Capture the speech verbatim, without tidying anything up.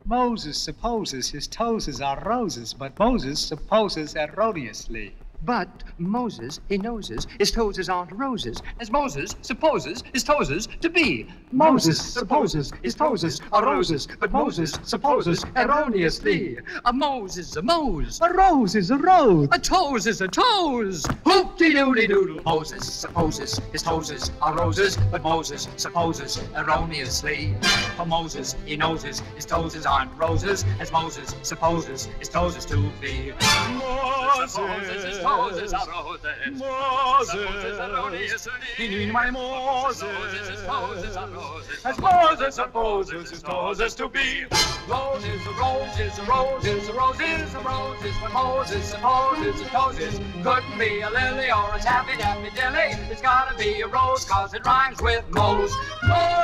Moses supposes his toes are roses, but Moses supposes erroneously. But Moses, he noses, his toes aren't roses, as Moses supposes his toes to be. Moses supposes his toes are roses, but Moses supposes erroneously. A Mose is a Mose. A rose is a rose. A toes is a toes. Hoop-de-doodle-doodle. Moses supposes his toes are roses, but Moses supposes erroneously. For Moses, he noses his toes aren't roses, as Moses supposes his toes to be. Moses supposes his toes are roses. Moses, he my Moses, as Moses supposes his toes to be. Roses, roses, roses, roses, roses, but Moses supposes his toes couldn't be a lily or a tappy dappy dilly. It's gotta be a rose, cause it rhymes with Mose. Mose.